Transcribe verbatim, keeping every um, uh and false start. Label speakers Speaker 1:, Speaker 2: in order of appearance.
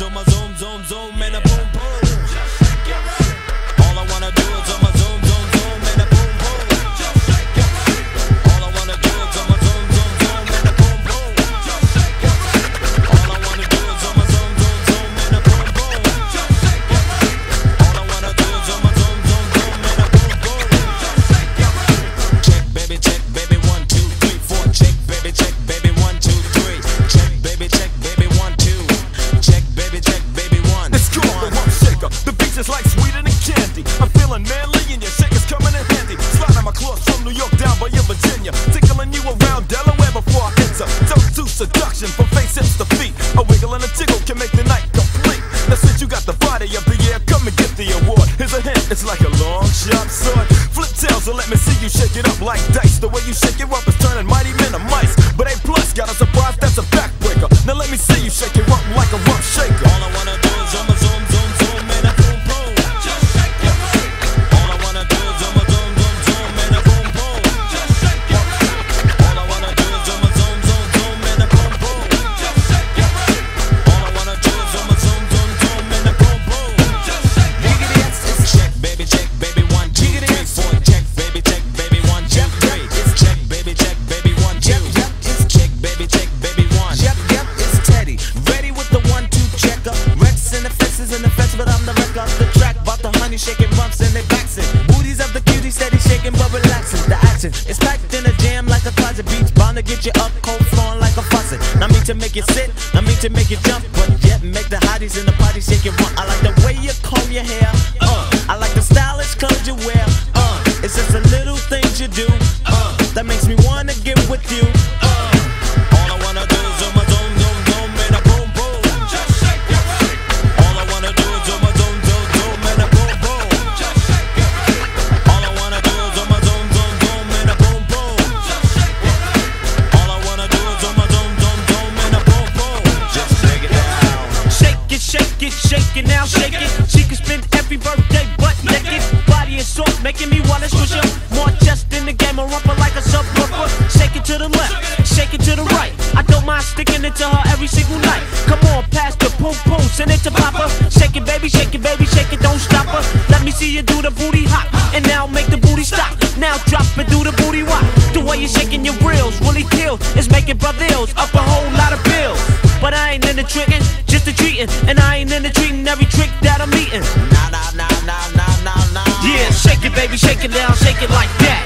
Speaker 1: on my zoom, zoom, zoom, and a boom, boom. All I wanna do is on my zoom, zoom, zoom, and a boom, boom. All I wanna do is on my zoom, zoom, zoom, and a boom, boom. All I wanna do is on my zoom, zoom, zoom, and a boom, boom. All I wanna do is on my zoom, zoom, zoom, and a boom, boom. Check, baby, check, baby, one, two, three, four. Check, baby, check, baby, one, two, three. Check, baby, check, baby, one, two. Check, baby, check, baby, one.
Speaker 2: It's cool, the rump shaker. The beach is like sweeter than candy. I'm feeling manly and your shaker's coming in handy. Sliding my claws from New York down by your Virginia. Tickling you around Delaware before I enter. Don't do seduction from face hips to feet. A wiggle and a jiggle can make the night complete. Now since you got the body of the year, come and get the award. Here's a hint, it's like a long sharp sword. Flip tails and let me see you shake it up like dice. The way you shake it up is turning mighty men to mice. But A plus got a surprise, that's a backbreaker. Now let me see you shake it up like a rump shaker.
Speaker 1: All I wanna do is on my zoom, zoom, zoom, and a boom, boom. Just shake your booty. All I wanna do is on my zoom, zoom, zoom, and a boom, boom. Just shake your booty. All I wanna do is on my zoom, zoom, zoom, and a boom, boom. Just shake your booty. All I wanna do is on my zoom, zoom, zoom, and a boom, boom. Just shake your booty. Check, baby, check, baby, one, two, three, four. Check, baby, check, baby, one, two, three. It's check, baby, check, baby, one, two. It's check, baby, check, baby, one.
Speaker 3: Yep, yep, it's Teddy. Ready with the one, two checker. Rex in the faces in the fence, but I'm the wreck off the track. Bought the honey shaking rumps and they backs booties of the cutie steady shaking but relaxing. The action is packed in a jam like a closet beach. Bound to get you up, cold flowing like a faucet. Not me to make you sit, not me to make you jump, but yet make the hotties in the party shake it rump. I like the way you comb your hair. Uh, I like the stylish clothes you wear. Uh, it's just the little things you do. Uh, that makes me wanna get with you. Uh,
Speaker 1: All I wanna do is on my zoom, zoom, zoom, and a boom, boom. Just shake your booty. All I wanna do is on my zoom, zoom, zoom, and a boom, boom. Just shake your booty. All I wanna do is on my zoom, zoom, zoom, and a boom, boom. Just shake your booty. All I wanna do is on my zoom, zoom, zoom, and a boom, boom. Just shake it down.
Speaker 3: Shake it, shake it, shake it now, shake it. She can spend every birthday butt naked. Body is soft, making me wanna squish her. More chest in the game, a rumper like a subwoofer. Shake it to the left, shake it to the right. I don't mind sticking it to her every single night. Come on, pass the poom poom, send it to Papa. Shake it, baby, shake it, baby, shake it, don't stop her. Let me see you do the booty hop, and now make the booty stop. Now drop and do the booty walk. The way you're shaking your reels really kills. It's making brothers up a whole lot of bills. But I ain't into tricking, just the treating. And I ain't into treating every trick that I'm eating.
Speaker 1: Nah, nah, nah, nah, nah, nah, nah.
Speaker 3: Yeah, shake it, baby, shake it down, shake it like that.